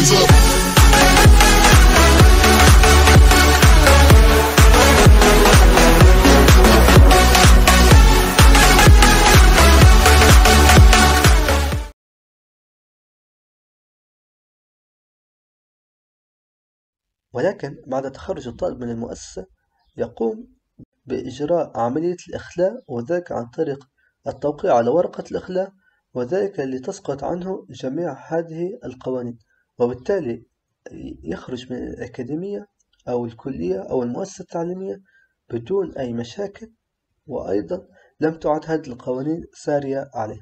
ولكن بعد تخرج الطالب من المؤسسة يقوم بإجراء عملية الإخلاء، وذلك عن طريق التوقيع على ورقة الإخلاء، وذلك لتسقط عنه جميع هذه القوانين، وبالتالي يخرج من الأكاديمية أو الكلية أو المؤسسة التعليمية بدون أي مشاكل، وأيضا لم تعد هذه القوانين سارية عليه.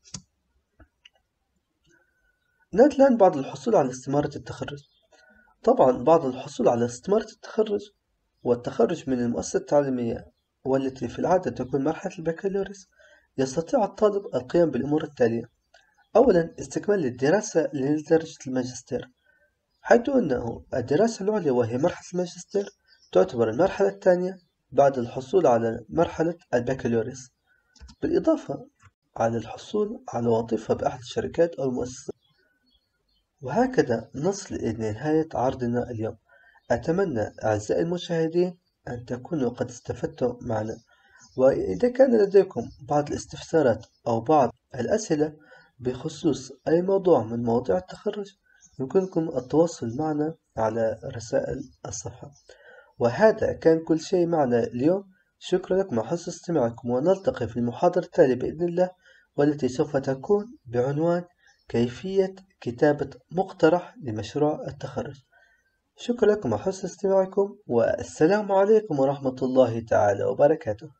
نأتي الآن بعد الحصول على استمارة التخرج. طبعا بعد الحصول على استمارة التخرج والتخرج من المؤسسة التعليمية، والتي في العادة تكون مرحلة البكالوريوس، يستطيع الطالب القيام بالأمور التالية. أولا، استكمال الدراسة لدرجة الماجستير، حيث أنه الدراسة العليا وهي مرحلة الماجستير تعتبر المرحلة الثانية بعد الحصول على مرحلة البكالوريوس، بالإضافة على الحصول على وظيفة بأحد الشركات أو المؤسسات. وهكذا نصل إلى نهاية عرضنا اليوم. أتمنى أعزائي المشاهدين أن تكونوا قد استفدتم معنا، وإذا كان لديكم بعض الاستفسارات أو بعض الأسئلة بخصوص أي موضوع من مواضيع التخرج، يمكنكم التواصل معنا على رسائل الصفحة. وهذا كان كل شيء معنا اليوم. شكرا لكم على حسن استماعكم، ونلتقي في المحاضرة التالية بإذن الله، والتي سوف تكون بعنوان كيفية كتابة مقترح لمشروع التخرج. شكرا لكم على حسن استماعكم، والسلام عليكم ورحمة الله تعالى وبركاته.